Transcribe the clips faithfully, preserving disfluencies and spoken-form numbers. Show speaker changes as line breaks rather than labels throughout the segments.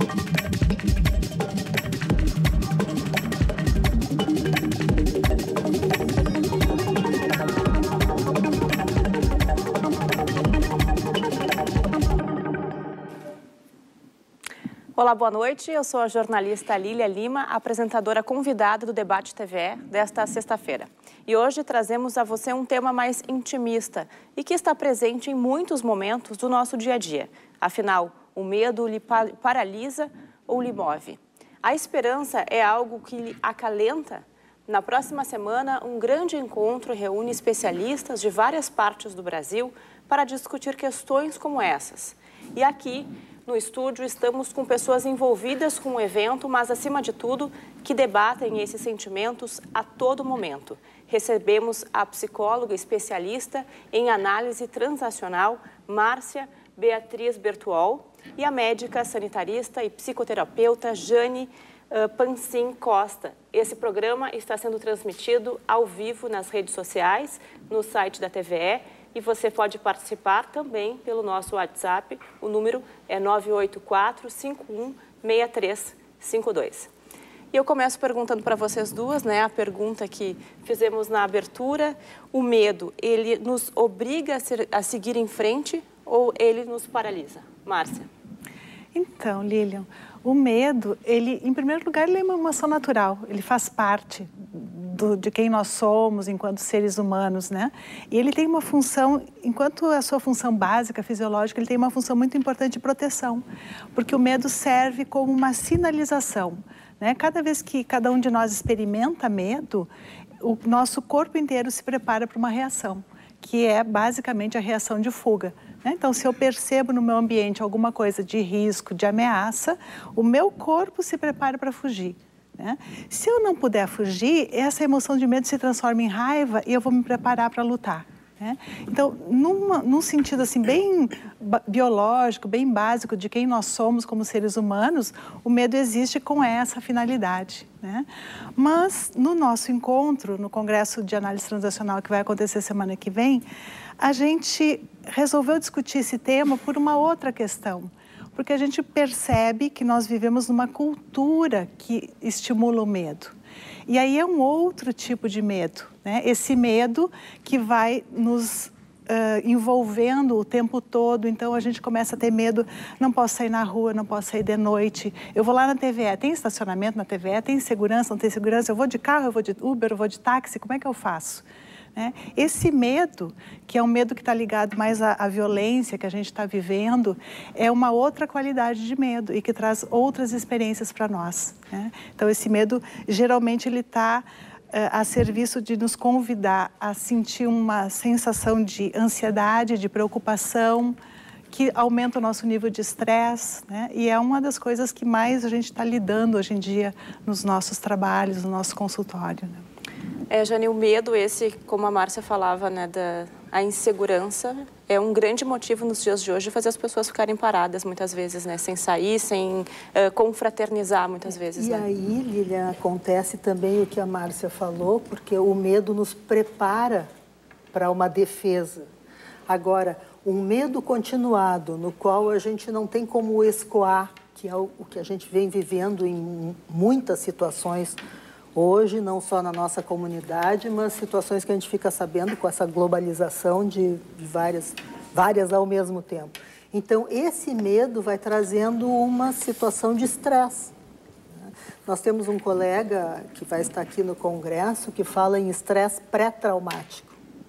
Olá, boa noite. Eu sou a jornalista Lília Lima, apresentadora convidada do Debate T V E desta sexta-feira. E hoje trazemos a você um tema mais intimista e que está presente em muitos momentos do nosso dia a dia. Afinal, o medo lhe paralisa ou lhe move? A esperança é algo que lhe acalenta? Na próxima semana, um grande encontro reúne especialistas de várias partes do Brasil para discutir questões como essas. E aqui, no estúdio, estamos com pessoas envolvidas com o evento, mas, acima de tudo, que debatem esses sentimentos a todo momento. Recebemos a psicóloga especialista em análise transacional, Márcia Beatriz Bertuol, e a médica sanitarista e psicoterapeuta Jane uh, Pancin Costa. Esse programa está sendo transmitido ao vivo nas redes sociais, no site da T V E, e você pode participar também pelo nosso WhatsApp. O número é nove oito quatro, cinco um, seis três cinco dois. E eu começo perguntando para vocês duas, né, a pergunta que fizemos na abertura: o medo, ele nos obriga a, ser, a seguir em frente ou ele nos paralisa? Márcia.
Então, Lilian, o medo, ele, em primeiro lugar, ele é uma emoção natural, ele faz parte do, de quem nós somos enquanto seres humanos, né? E ele tem uma função, enquanto a sua função básica, fisiológica, ele tem uma função muito importante de proteção, porque o medo serve como uma sinalização, né? Cada vez que cada um de nós experimenta medo, o nosso corpo inteiro se prepara para uma reação, que é basicamente a reação de fuga. Então, se eu percebo no meu ambiente alguma coisa de risco, de ameaça, o meu corpo se prepara para fugir. Né? Se eu não puder fugir, essa emoção de medo se transforma em raiva e eu vou me preparar para lutar. Né? Então, numa, num sentido assim, bem biológico, bem básico de quem nós somos como seres humanos, o medo existe com essa finalidade. Né? Mas, no nosso encontro, no Congresso de Análise Transacional que vai acontecer semana que vem, a gente resolveu discutir esse tema por uma outra questão, porque a gente percebe que nós vivemos numa cultura que estimula o medo. E aí é um outro tipo de medo, né? Esse medo que vai nos uh, envolvendo o tempo todo, então a gente começa a ter medo, não posso sair na rua, não posso sair de noite, eu vou lá na T V E, tem estacionamento na T V E, tem segurança, não tem segurança, eu vou de carro, eu vou de Uber, eu vou de táxi, como é que eu faço? Né? Esse medo, que é um medo que está ligado mais à, à violência que a gente está vivendo, é uma outra qualidade de medo e que traz outras experiências para nós. Né? Então, esse medo, geralmente, ele está uh, a serviço de nos convidar a sentir uma sensação de ansiedade, de preocupação, que aumenta o nosso nível de estresse, né? E é uma das coisas que mais a gente está lidando hoje em dia nos nossos trabalhos, no nosso consultório. Né?
É, Jane, o medo esse, como a Márcia falava, né, da a insegurança, é um grande motivo nos dias de hoje de fazer as pessoas ficarem paradas muitas vezes, né, sem sair, sem uh, confraternizar muitas vezes.
E
né?
aí, Lilian, acontece também o que a Márcia falou, porque o medo nos prepara para uma defesa. Agora, um medo continuado, no qual a gente não tem como escoar, que é o, o que a gente vem vivendo em muitas situações hoje, não só na nossa comunidade, mas situações que a gente fica sabendo com essa globalização de, de várias, várias ao mesmo tempo. Então, esse medo vai trazendo uma situação de estresse. Nós temos um colega que vai estar aqui no Congresso que fala em estresse pré-traumático.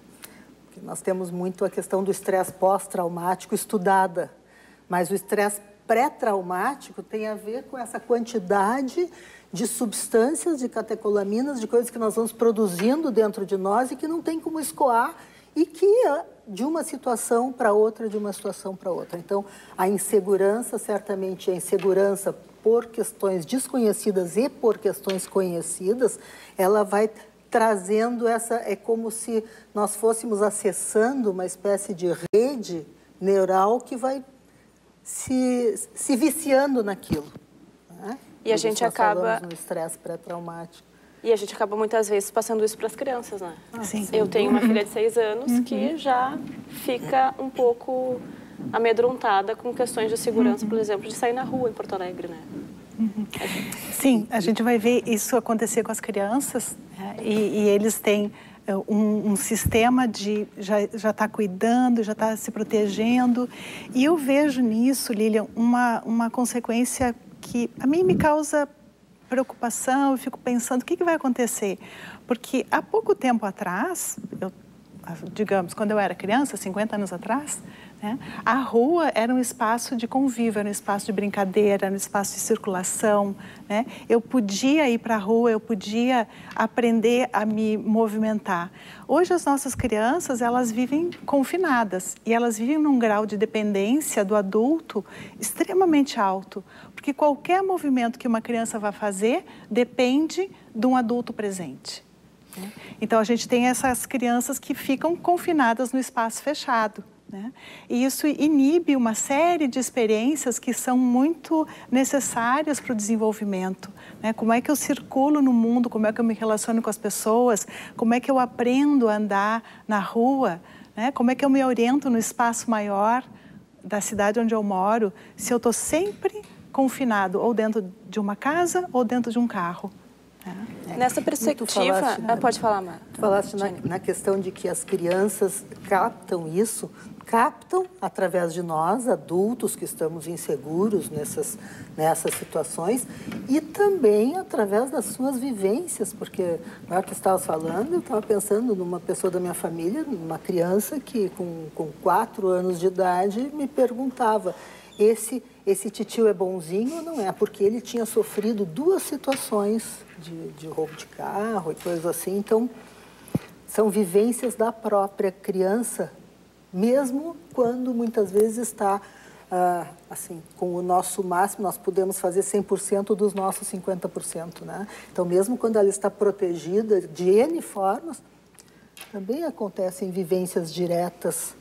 Nós temos muito a questão do estresse pós-traumático estudada, mas o estresse pré-traumático tem a ver com essa quantidade de substâncias, de catecolaminas, de coisas que nós vamos produzindo dentro de nós e que não tem como escoar e que de uma situação para outra, de uma situação para outra. Então, a insegurança, certamente a insegurança por questões desconhecidas e por questões conhecidas, ela vai trazendo essa, é como se nós fôssemos acessando uma espécie de rede neural que vai se, se viciando naquilo. Né?
E a gente acaba
no estresse pré-traumático.
E a gente acaba muitas vezes passando isso para as crianças, né?
Ah, sim.
Eu tenho uma filha de seis anos uhum. que já fica um pouco amedrontada com questões de segurança, uhum. por exemplo, de sair na rua em Porto Alegre, né?
Uhum. Sim, a gente vai ver isso acontecer com as crianças, né? e, e eles têm um, um sistema de já já está cuidando, já está se protegendo, e eu vejo nisso, Lilian, uma uma consequência que a mim me causa preocupação. Eu fico pensando o que, que vai acontecer, porque há pouco tempo atrás, eu, digamos, quando eu era criança, cinquenta anos atrás, né, a rua era um espaço de convívio, era um espaço de brincadeira, era um espaço de circulação, né? Eu podia ir para a rua, eu podia aprender a me movimentar. Hoje as nossas crianças, elas vivem confinadas e elas vivem num grau de dependência do adulto extremamente alto, porque qualquer movimento que uma criança vai fazer depende de um adulto presente. Então a gente tem essas crianças que ficam confinadas no espaço fechado, né? E isso inibe uma série de experiências que são muito necessárias para o desenvolvimento, né? Como é que eu circulo no mundo, como é que eu me relaciono com as pessoas, como é que eu aprendo a andar na rua, né? Como é que eu me oriento no espaço maior da cidade onde eu moro, se eu estou sempre confinado ou dentro de uma casa ou dentro de um carro.
É. Nessa perspectiva, falaste, ah, pode falar, Mara.
Tu falaste na, na questão de que as crianças captam isso, captam através de nós, adultos que estamos inseguros nessas, nessas situações, e também através das suas vivências, porque na hora que estavas falando, eu estava pensando numa pessoa da minha família, uma criança que com, com quatro anos de idade me perguntava, esse, esse titio é bonzinho ou não é? Porque ele tinha sofrido duas situações de, de roubo de carro e coisas assim. Então, são vivências da própria criança, mesmo quando muitas vezes está, ah, assim, com o nosso máximo, nós podemos fazer cem por cento dos nossos cinquenta por cento, né? Então, mesmo quando ela está protegida de N formas, também acontecem vivências diretas.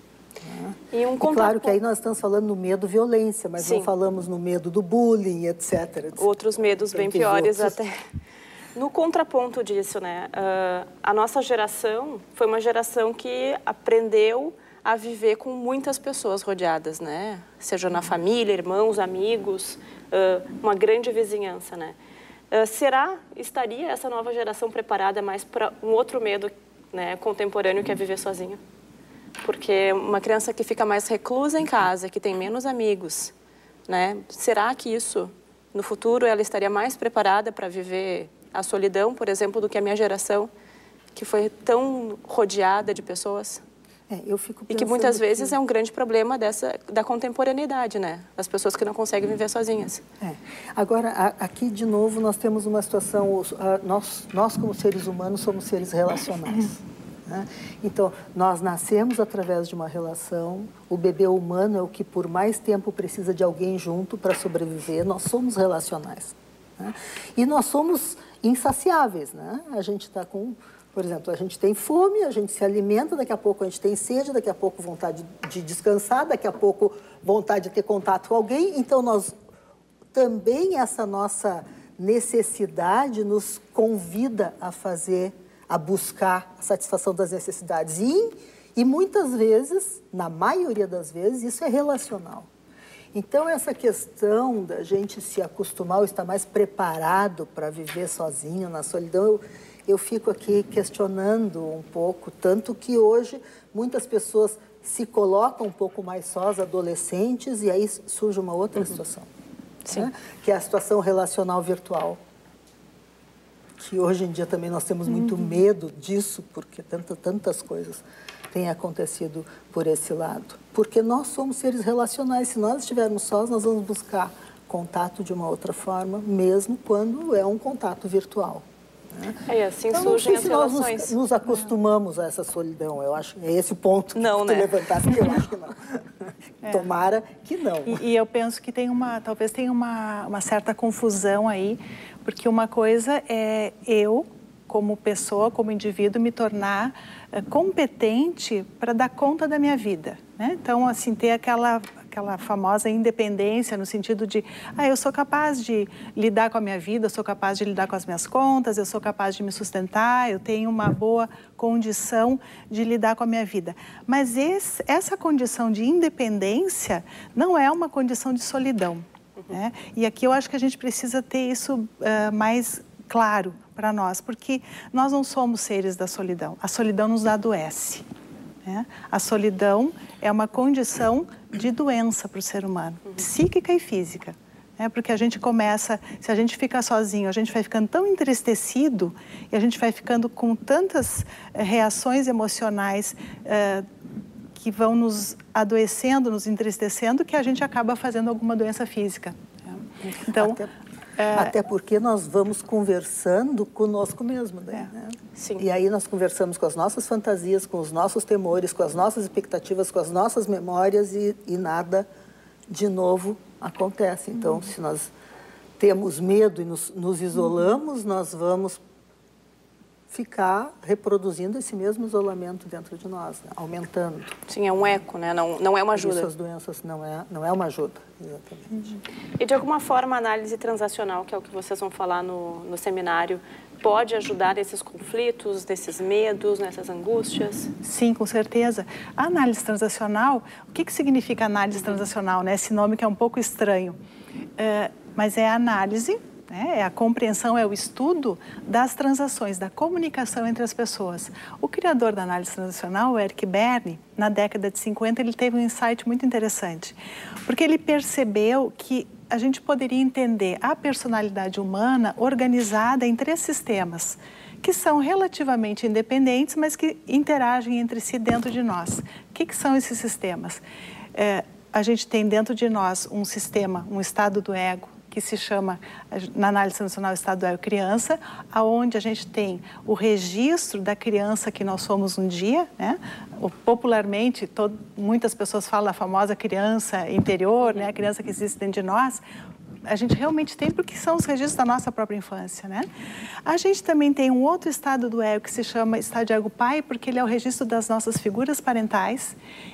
E, um e claro que aí nós estamos falando no medo violência, mas Sim. não falamos no medo do bullying, etc, etcétera.
Outros medos bem piores outros. até. No contraponto disso, né, uh, a nossa geração foi uma geração que aprendeu a viver com muitas pessoas rodeadas, né? Seja na família, irmãos, amigos, uh, uma grande vizinhança, né? Uh, será, estaria essa nova geração preparada mais para um outro medo, né, contemporâneo, que é viver sozinho? Porque uma criança que fica mais reclusa em casa, que tem menos amigos, né? Será que isso, no futuro, ela estaria mais preparada para viver a solidão, por exemplo, do que a minha geração, que foi tão rodeada de pessoas?
É, eu fico
e que muitas vezes que... é um grande problema dessa, da contemporaneidade, né? As pessoas que não conseguem viver sozinhas.
É. Agora, a, aqui, de novo, nós temos uma situação, a, nós, nós, como seres humanos, somos seres relacionais. Né? Então, nós nascemos através de uma relação, o bebê humano é o que por mais tempo precisa de alguém junto para sobreviver, nós somos relacionais. Né? E nós somos insaciáveis, né? A gente está com, por exemplo, a gente tem fome, a gente se alimenta, daqui a pouco a gente tem sede, daqui a pouco vontade de descansar, daqui a pouco vontade de ter contato com alguém, então nós também essa nossa necessidade nos convida a fazer a buscar a satisfação das necessidades. E, e muitas vezes, na maioria das vezes, isso é relacional. Então, essa questão da gente se acostumar ou estar mais preparado para viver sozinho, na solidão, eu, eu fico aqui questionando um pouco, tanto que hoje muitas pessoas se colocam um pouco mais sós, adolescentes, e aí surge uma outra uhum. situação,
Sim.
Né? Que é a situação relacional virtual. Que hoje em dia também nós temos muito uhum. medo disso, porque tanta, tantas coisas têm acontecido por esse lado. Porque nós somos seres relacionais, se nós estivermos sós, nós vamos buscar contato de uma outra forma, mesmo quando é um contato virtual. Né?
É, assim
então,
surgem
não sei
as
se nós
relações.
Nos, nos acostumamos a essa solidão, eu acho que é esse o ponto que
não,
tu
né?
levantaste, que eu acho que não. É. Tomara que não.
E, e eu penso que tem uma, talvez tenha uma, uma certa confusão aí, porque uma coisa é eu, como pessoa, como indivíduo, me tornar uh, competente para dar conta da minha vida, né? Então, assim, ter aquela, aquela famosa independência no sentido de, ah, eu sou capaz de lidar com a minha vida, eu sou capaz de lidar com as minhas contas, eu sou capaz de me sustentar, eu tenho uma boa condição de lidar com a minha vida. Mas esse, essa condição de independência não é uma condição de solidão, né? E aqui eu acho que a gente precisa ter isso uh, mais claro para nós, porque nós não somos seres da solidão. A solidão nos adoece, né? A solidão é uma condição de doença para o ser humano, psíquica e física. É porque a gente começa, se a gente fica sozinho, a gente vai ficando tão entristecido e a gente vai ficando com tantas eh, reações emocionais eh, que vão nos adoecendo, nos entristecendo, que a gente acaba fazendo alguma doença física. Então,
até, é... até porque nós vamos conversando conosco mesmo, né?
É.
Sim.
E aí nós conversamos com as nossas fantasias, com os nossos temores, com as nossas expectativas, com as nossas memórias e, e nada de novo acontece. Então, uhum. se nós temos medo e nos, nos isolamos, uhum. nós vamos ficar reproduzindo esse mesmo isolamento dentro de nós, né? Aumentando.
Sim, é um eco, né? Não, não é uma ajuda.
Essas doenças não é, não é uma ajuda, exatamente.
E de alguma forma a análise transacional, que é o que vocês vão falar no, no seminário, pode ajudar nesses conflitos, nesses medos, nessas angústias?
Sim, com certeza. A análise transacional, o que, que significa análise transacional, né? Esse nome que é um pouco estranho, é, mas é a análise, é a compreensão, é o estudo das transações, da comunicação entre as pessoas. O criador da análise transacional, o Eric Berne, na década de cinquenta, ele teve um insight muito interessante, porque ele percebeu que a gente poderia entender a personalidade humana organizada em três sistemas, que são relativamente independentes, mas que interagem entre si dentro de nós. O que, que são esses sistemas? É, a gente tem dentro de nós um sistema, um estado do ego, que se chama, na análise transacional, estado do ego criança, aonde a gente tem o registro da criança que nós somos um dia, né? Popularmente, todo, muitas pessoas falam da famosa criança interior, né? A criança que existe dentro de nós. A gente realmente tem porque são os registros da nossa própria infância, né? A gente também tem um outro estado do ego que se chama estado de ego pai, porque ele é o registro das nossas figuras parentais,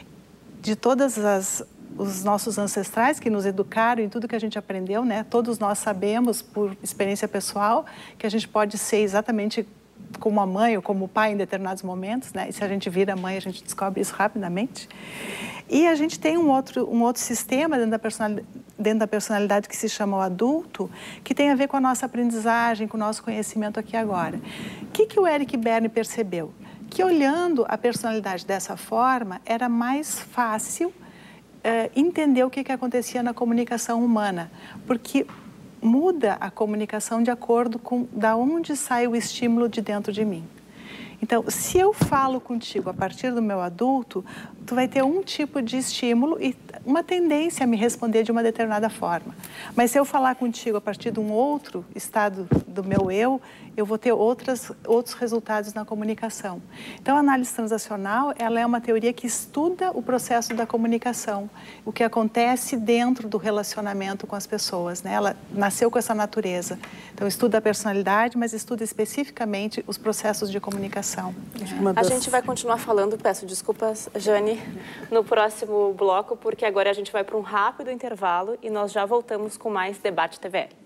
de todas as os nossos ancestrais que nos educaram em tudo que a gente aprendeu, né? Todos nós sabemos, por experiência pessoal, que a gente pode ser exatamente como a mãe ou como o pai em determinados momentos, né? E se a gente vira mãe, a gente descobre isso rapidamente. E a gente tem um outro, um outro sistema dentro da personalidade, dentro da personalidade que se chama o adulto, que tem a ver com a nossa aprendizagem, com o nosso conhecimento aqui e agora. O que, que o Eric Berne percebeu? Que olhando a personalidade dessa forma, era mais fácil Uh, entender o que, que acontecia na comunicação humana, porque muda a comunicação de acordo com da onde sai o estímulo de dentro de mim. Então, se eu falo contigo a partir do meu adulto, tu vai ter um tipo de estímulo e uma tendência a me responder de uma determinada forma. Mas se eu falar contigo a partir de um outro estado do meu eu, eu vou ter outras, outros resultados na comunicação. Então, a análise transacional, ela é uma teoria que estuda o processo da comunicação, o que acontece dentro do relacionamento com as pessoas, né? Ela nasceu com essa natureza. Então, estuda a personalidade, mas estuda especificamente os processos de comunicação.
A gente vai continuar falando, peço desculpas, Jane, no próximo bloco, porque agora a gente vai para um rápido intervalo e nós já voltamos com mais Debate T V L.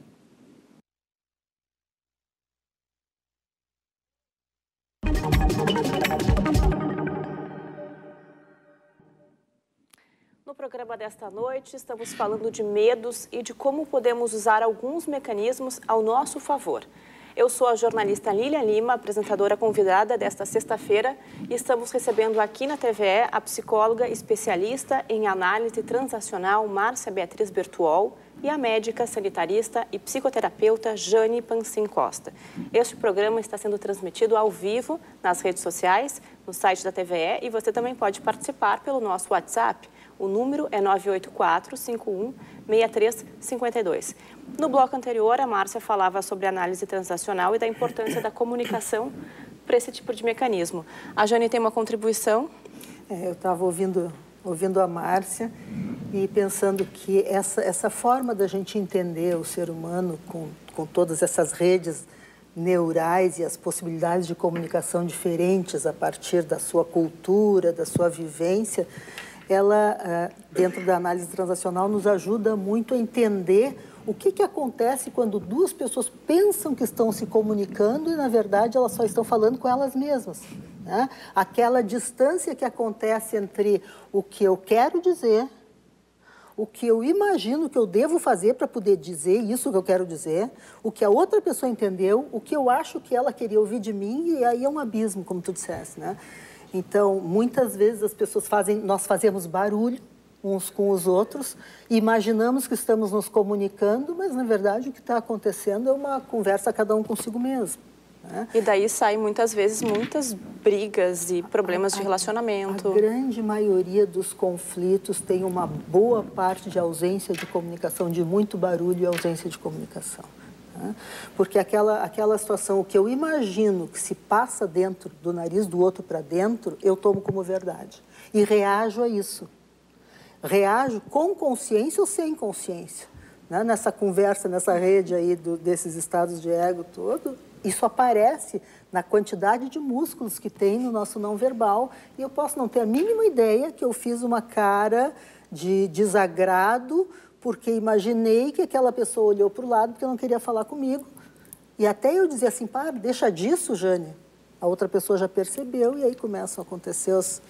No programa desta noite, estamos falando de medos e de como podemos usar alguns mecanismos ao nosso favor. Eu sou a jornalista Lília Lima, apresentadora convidada desta sexta-feira, e estamos recebendo aqui na T V E a psicóloga especialista em análise transacional Márcia Beatriz Bertuol e a médica sanitarista e psicoterapeuta Jane Pancin Costa. Este programa está sendo transmitido ao vivo nas redes sociais, no site da T V E, e você também pode participar pelo nosso WhatsApp. O número é nove oito quatro, cinco um, seis três cinco dois. No bloco anterior, a Márcia falava sobre análise transacional e da importância da comunicação para esse tipo de mecanismo. A Jane tem uma contribuição?
É, eu estava ouvindo, ouvindo a Márcia e pensando que essa, essa forma da gente entender o ser humano com, com todas essas redes neurais e as possibilidades de comunicação diferentes a partir da sua cultura, da sua vivência, ela, dentro da análise transacional, nos ajuda muito a entender o que, que acontece quando duas pessoas pensam que estão se comunicando e, na verdade, elas só estão falando com elas mesmas, né? Aquela distância que acontece entre o que eu quero dizer, o que eu imagino que eu devo fazer para poder dizer isso que eu quero dizer, o que a outra pessoa entendeu, o que eu acho que ela queria ouvir de mim, e aí é um abismo, como tu disseste, né? Então, muitas vezes as pessoas fazem, nós fazemos barulho uns com os outros, imaginamos que estamos nos comunicando, mas, na verdade, o que está acontecendo é uma conversa cada um consigo mesmo, né?
E daí saem, muitas vezes, muitas brigas e problemas
a,
de relacionamento.
A grande maioria dos conflitos tem uma boa parte de ausência de comunicação, de muito barulho e ausência de comunicação, né? Porque aquela, aquela situação, o que eu imagino que se passa dentro do nariz do outro para dentro, eu tomo como verdade e reajo a isso. Reajo com consciência ou sem consciência, né? Nessa conversa, nessa rede aí do, desses estados de ego todo, isso aparece na quantidade de músculos que tem no nosso não verbal, e eu posso não ter a mínima ideia que eu fiz uma cara de desagrado porque imaginei que aquela pessoa olhou para o lado porque não queria falar comigo, e até eu dizer assim, para, deixa disso, Jane, a outra pessoa já percebeu, e aí começam a acontecer os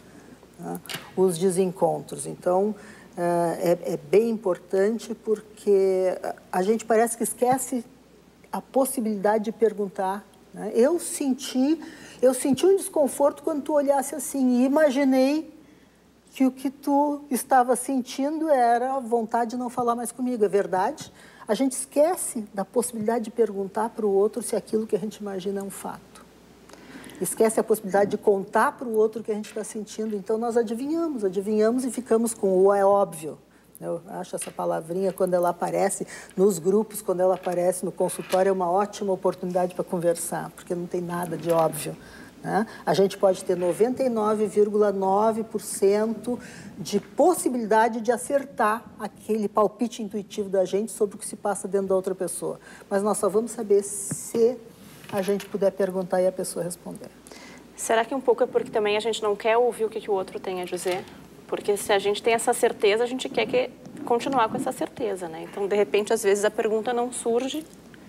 os desencontros. Então, é, é bem importante porque a gente parece que esquece a possibilidade de perguntar, né? Eu senti, eu senti um desconforto quando tu olhasse assim e imaginei que o que tu estava sentindo era a vontade de não falar mais comigo. É verdade? A gente esquece da possibilidade de perguntar para o outro se aquilo que a gente imagina é um fato. Esquece a possibilidade de contar para o outro o que a gente está sentindo. Então, nós adivinhamos, adivinhamos e ficamos com o é óbvio. Eu acho essa palavrinha, quando ela aparece nos grupos, quando ela aparece no consultório, é uma ótima oportunidade para conversar, porque não tem nada de óbvio, né? A gente pode ter noventa e nove vírgula nove por cento de possibilidade de acertar aquele palpite intuitivo da gente sobre o que se passa dentro da outra pessoa. Mas nós só vamos saber se a gente puder perguntar e a pessoa responder.
Será que um pouco é porque também a gente não quer ouvir o que, que o outro tem a dizer? Porque se a gente tem essa certeza, a gente quer que, continuar com essa certeza, né? Então, de repente, às vezes a pergunta não surge.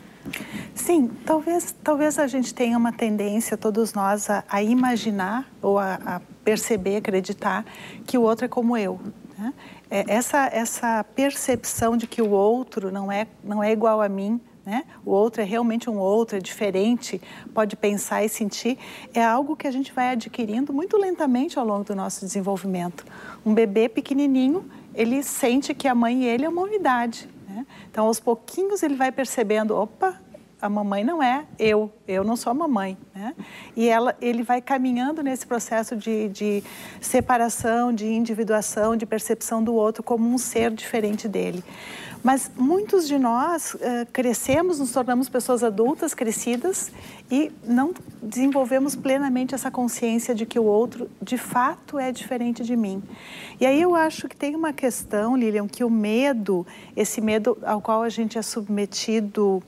Sim, talvez, talvez a gente tenha uma tendência, todos nós, a, a imaginar ou a, a perceber, acreditar que o outro é como eu, né? É, essa, essa percepção de que o outro não é, não é igual a mim, né? O outro é realmente um outro, é diferente, pode pensar e sentir, é algo que a gente vai adquirindo muito lentamente ao longo do nosso desenvolvimento. Um bebê pequenininho, ele sente que a mãe e ele é uma unidade, né? Então, aos pouquinhos, ele vai percebendo, opa, a mamãe não é eu, eu não sou a mamãe, né? E ela, ele vai caminhando nesse processo de, de separação, de individuação, de percepção do outro como um ser diferente dele. Mas muitos de nós uh, crescemos, nos tornamos pessoas adultas, crescidas, e não desenvolvemos plenamente essa consciência de que o outro, de fato, é diferente de mim. E aí eu acho que tem uma questão, Lilian, que o medo, esse medo ao qual a gente é submetido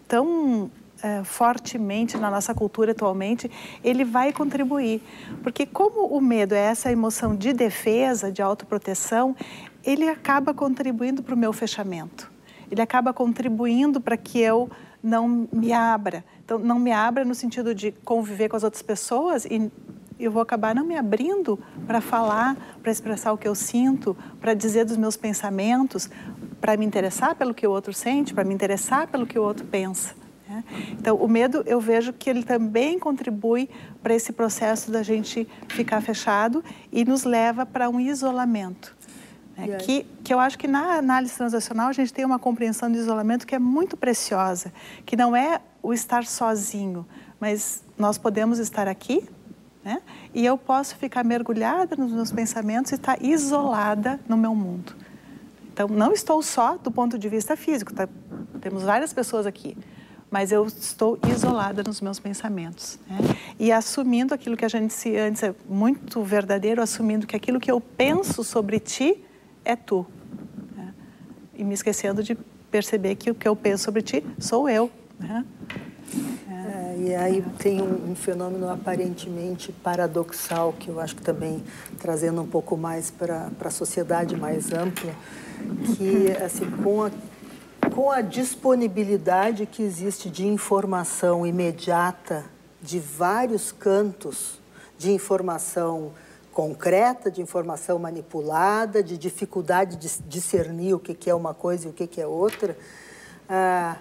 tão uh, fortemente na nossa cultura atualmente, ele vai contribuir. Porque como o medo é essa emoção de defesa, de autoproteção, ele acaba contribuindo para o meu fechamento. Ele acaba contribuindo para que eu não me abra. Então, não me abra no sentido de conviver com as outras pessoas e eu vou acabar não me abrindo para falar, para expressar o que eu sinto, para dizer dos meus pensamentos, para me interessar pelo que o outro sente, para me interessar pelo que o outro pensa, né? Então, o medo, eu vejo que ele também contribui para esse processo da gente ficar fechado e nos leva para um isolamento. É, que, que eu acho que na análise transacional a gente tem uma compreensão de isolamento que é muito preciosa, que não é o estar sozinho, mas nós podemos estar aqui, né? E eu posso ficar mergulhada nos meus pensamentos e estar isolada no meu mundo. Então, não estou só do ponto de vista físico, tá? Temos várias pessoas aqui, mas eu estou isolada nos meus pensamentos, né? E assumindo aquilo que a gente disse antes, é muito verdadeiro, assumindo que aquilo que eu penso sobre ti é tu, né? E me esquecendo de perceber que o que eu penso sobre ti sou eu, né?
É, e E aí tem um, um fenômeno aparentemente paradoxal, que eu acho que também, trazendo um pouco mais para a sociedade mais ampla, que assim, com a, com a disponibilidade que existe de informação imediata de vários cantos, de informação concreta, de informação manipulada, de dificuldade de discernir o que, que é uma coisa e o que, que é outra, ah,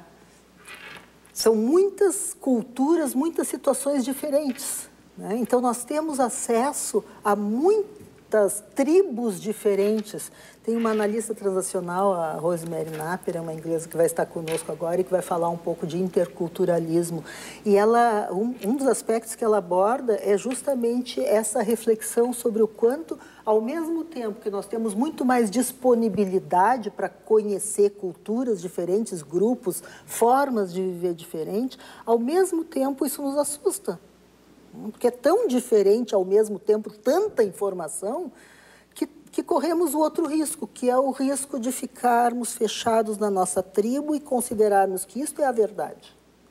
são muitas culturas, muitas situações diferentes, né? Então, nós temos acesso a muitas tribos diferentes. Tem uma analista transacional, a Rosemary Napier, é uma inglesa que vai estar conosco agora e que vai falar um pouco de interculturalismo. E ela, um, um dos aspectos que ela aborda é justamente essa reflexão sobre o quanto, ao mesmo tempo que nós temos muito mais disponibilidade para conhecer culturas diferentes, grupos, formas de viver diferentes, ao mesmo tempo isso nos assusta. Porque é tão diferente, ao mesmo tempo, tanta informação, que, que corremos o outro risco, que é o risco de ficarmos fechados na nossa tribo e considerarmos que isso é a verdade.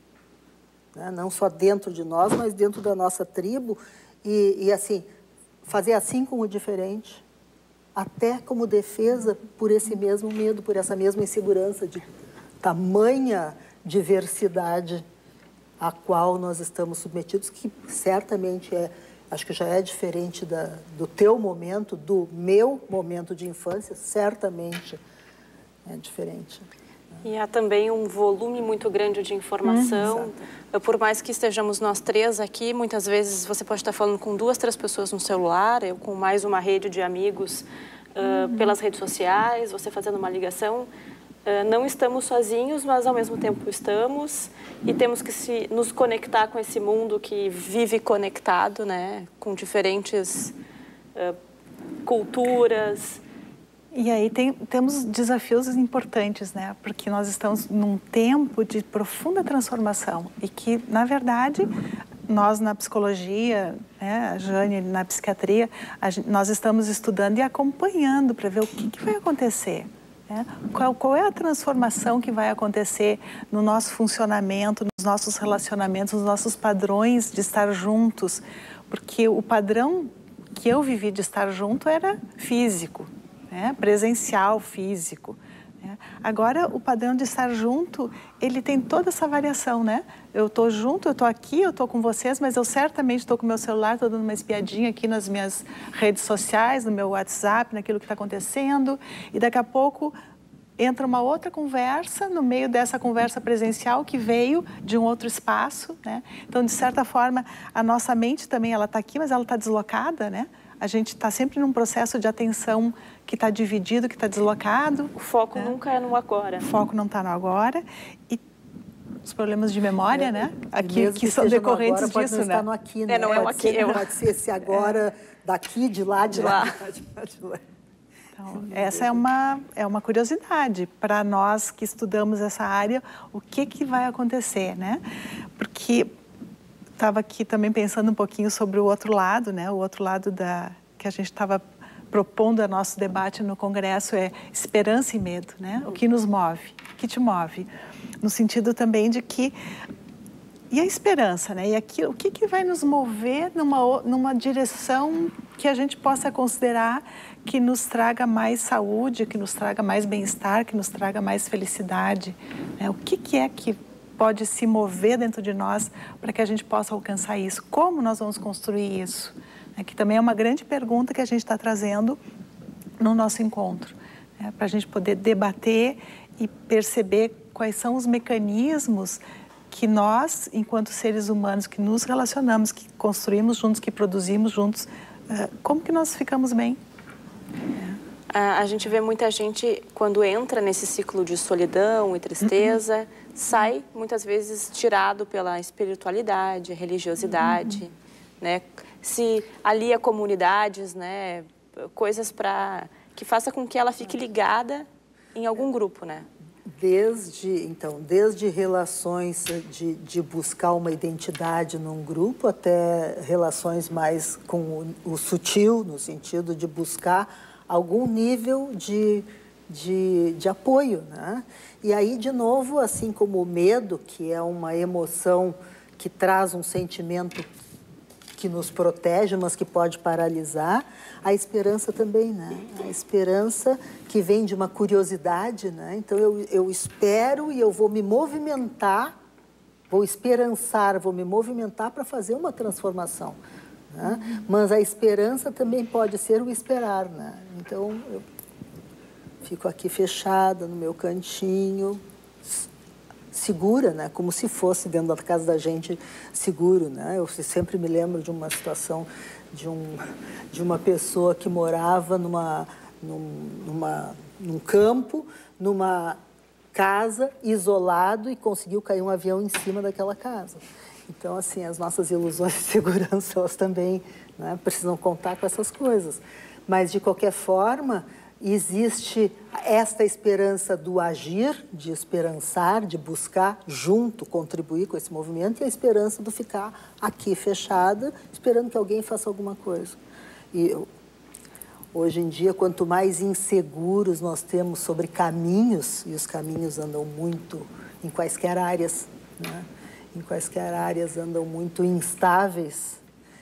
Né? Não só dentro de nós, mas dentro da nossa tribo. E, e assim, fazer assim com o diferente, até como defesa por esse mesmo medo, por essa mesma insegurança de tamanha diversidade a qual nós estamos submetidos, que certamente é, acho que já é diferente da, do teu momento, do meu momento de infância, certamente é diferente.
E há também um volume muito grande de informação. Hum, Por mais que estejamos nós três aqui, muitas vezes você pode estar falando com duas, três pessoas no celular, eu com mais uma rede de amigos uh, uhum. pelas redes sociais, você fazendo uma ligação. Uh, não estamos sozinhos, mas ao mesmo tempo estamos e temos que se, nos conectar com esse mundo que vive conectado, né, com diferentes uh, culturas.
E aí tem, temos desafios importantes, né, porque nós estamos num tempo de profunda transformação e que, na verdade, nós na psicologia, né, a Jane na psiquiatria, a, nós estamos estudando e acompanhando para ver o que, que vai acontecer. É, qual, qual é a transformação que vai acontecer no nosso funcionamento, nos nossos relacionamentos, nos nossos padrões de estar juntos? Porque o padrão que eu vivi de estar junto era físico, né? Presencial, físico. Né? Agora, o padrão de estar junto, ele tem toda essa variação, né? Eu estou junto, eu estou aqui, eu estou com vocês, mas eu certamente estou com o meu celular, estou dando uma espiadinha aqui nas minhas redes sociais, no meu WhatsApp, naquilo que está acontecendo, e daqui a pouco entra uma outra conversa no meio dessa conversa presencial que veio de um outro espaço, né? Então, de certa forma, a nossa mente também, ela está aqui, mas ela está deslocada, né? A gente está sempre num processo de atenção que está dividido, que está deslocado.
O foco
né?
nunca é no agora.
O foco não está no agora. E os problemas de memória, é, né? Aqui, que,
que
são decorrentes
agora,
disso,
pode
né?
Estar no aqui, né?
É, não é o
pode
aqui.
Ser,
eu...
Pode ser esse agora, é. daqui, de lá, de, de lá. lá. De lá.
Então, essa é uma, é uma curiosidade para nós que estudamos essa área, o que, que vai acontecer, né? Porque estava aqui também pensando um pouquinho sobre o outro lado, né? O outro lado da, que a gente estava propondo a nosso debate no Congresso é esperança e medo, né? O que nos move, o que te move? No sentido também de que... E a esperança, né? E aqui, o que, que vai nos mover numa, numa direção que a gente possa considerar que nos traga mais saúde, que nos traga mais bem-estar, que nos traga mais felicidade? Né? O que, que é que pode se mover dentro de nós para que a gente possa alcançar isso? Como nós vamos construir isso? É, que também é uma grande pergunta que a gente está trazendo no nosso encontro, né? Para a gente poder debater e perceber quais são os mecanismos que nós, enquanto seres humanos, que nos relacionamos, que construímos juntos, que produzimos juntos, como que nós ficamos bem?
É. A, a gente vê muita gente, quando entra nesse ciclo de solidão e tristeza, uhum. sai, muitas vezes, tirado pela espiritualidade, religiosidade, uhum. né? Se alia comunidades, né? Coisas para que faça com que ela fique ligada em algum grupo, né?
Desde, então, desde relações de, de buscar uma identidade num grupo até relações mais com o, o sutil, no sentido de buscar algum nível de, de, de apoio, né? E aí, de novo, assim como o medo, que é uma emoção que traz um sentimento que nos protege, mas que pode paralisar. A esperança também, né? A esperança que vem de uma curiosidade, né? Então, eu, eu espero e eu vou me movimentar, vou esperançar, vou me movimentar para fazer uma transformação, né? Uhum. Mas a esperança também pode ser o esperar, né? Então, eu fico aqui fechada no meu cantinho, segura, né? Como se fosse dentro da casa da gente seguro, né? Eu sempre me lembro de uma situação de, um, de uma pessoa que morava numa, num, numa, num campo, numa casa, isolado, e conseguiu cair um avião em cima daquela casa. Então, assim, as nossas ilusões de segurança, elas também, né, precisam contar com essas coisas. Mas, de qualquer forma, existe esta esperança do agir, de esperançar, de buscar junto, contribuir com esse movimento, e a esperança do ficar aqui fechada, esperando que alguém faça alguma coisa. E eu, hoje em dia, quanto mais inseguros nós temos sobre caminhos, e os caminhos andam muito em quaisquer áreas, né? Em quaisquer áreas andam muito instáveis,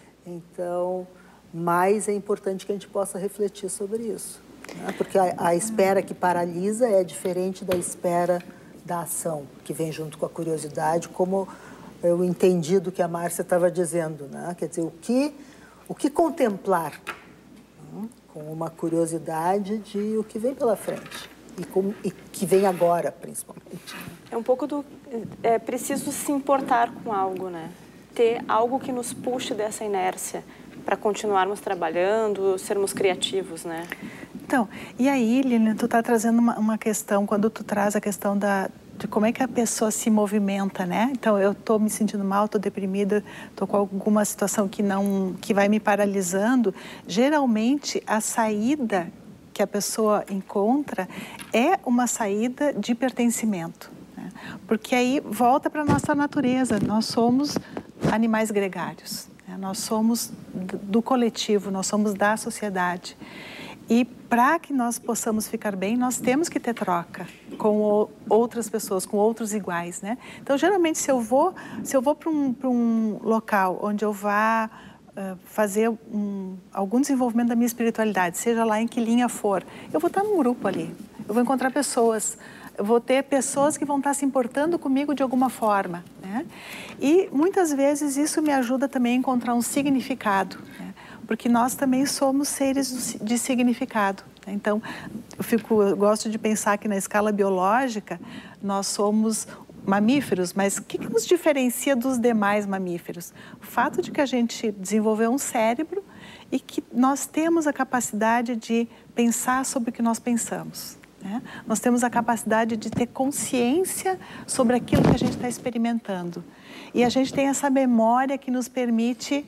então, mais é importante que a gente possa refletir sobre isso. Porque a, a espera que paralisa é diferente da espera da ação, que vem junto com a curiosidade, como eu entendi do que a Márcia estava dizendo, né? Quer dizer, o que, o que contemplar, né? Com uma curiosidade de o que vem pela frente e, com, e que vem agora, principalmente.
É um pouco do... É preciso se importar com algo, né? Ter algo que nos puxe dessa inércia para continuarmos trabalhando, sermos criativos, né?
Então, e aí, Lilian, tu está trazendo uma, uma questão, quando tu traz a questão da, de como é que a pessoa se movimenta, né? Então, eu estou me sentindo mal, estou deprimida, estou com alguma situação que, não, que vai me paralisando. Geralmente, a saída que a pessoa encontra é uma saída de pertencimento, né? Porque aí volta para a nossa natureza, nós somos animais gregários, né? Nós somos do coletivo, nós somos da sociedade. E para que nós possamos ficar bem, nós temos que ter troca com outras pessoas, com outros iguais, né? Então, geralmente, se eu vou, se eu vou para um, para um local onde eu vá uh, fazer um, algum desenvolvimento da minha espiritualidade, seja lá em que linha for, eu vou estar num grupo ali, eu vou encontrar pessoas, eu vou ter pessoas que vão estar se importando comigo de alguma forma, né? E, muitas vezes, isso me ajuda também a encontrar um significado, né? Porque nós também somos seres de significado. Então, eu, fico, eu gosto de pensar que na escala biológica nós somos mamíferos, mas o que, que nos diferencia dos demais mamíferos? O fato de que a gente desenvolveu um cérebro e que nós temos a capacidade de pensar sobre o que nós pensamos, né? Nós temos a capacidade de ter consciência sobre aquilo que a gente está experimentando. E a gente tem essa memória que nos permite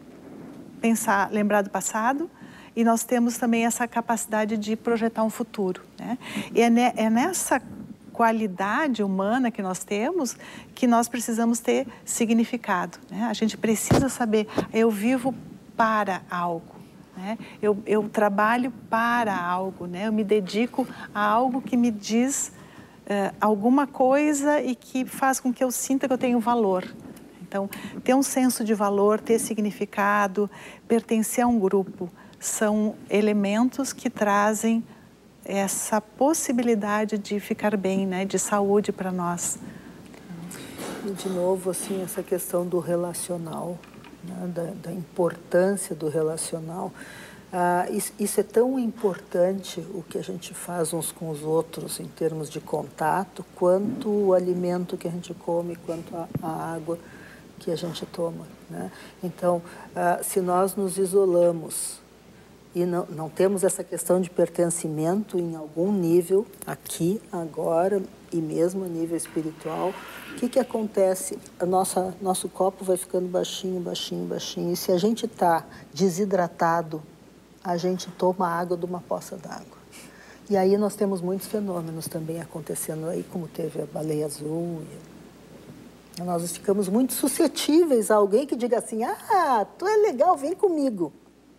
pensar, lembrar do passado, e nós temos também essa capacidade de projetar um futuro, né? E é, ne, é nessa qualidade humana que nós temos que nós precisamos ter significado, né? A gente precisa saber, eu vivo para algo, né? Eu, eu trabalho para algo, né? Eu me dedico a algo que me diz uh, alguma coisa e que faz com que eu sinta que eu tenho valor. Então, ter um senso de valor, ter significado, pertencer a um grupo, são elementos que trazem essa possibilidade de ficar bem, né? De saúde para nós.
E, de novo, assim, essa questão do relacional, né? da, da importância do relacional. Ah, isso, isso é tão importante, o que a gente faz uns com os outros em termos de contato, quanto o alimento que a gente come, quanto a, a água que a gente toma, né? Então, ah, se nós nos isolamos e não, não temos essa questão de pertencimento em algum nível, aqui, agora, e mesmo a nível espiritual, o que, que acontece? A nossa, nosso copo vai ficando baixinho, baixinho, baixinho, e se a gente está desidratado, a gente toma água de uma poça d'água. E aí nós temos muitos fenômenos também acontecendo aí, como teve a baleia azul. E nós ficamos muito suscetíveis a alguém que diga assim, ah, tu é legal, vem comigo.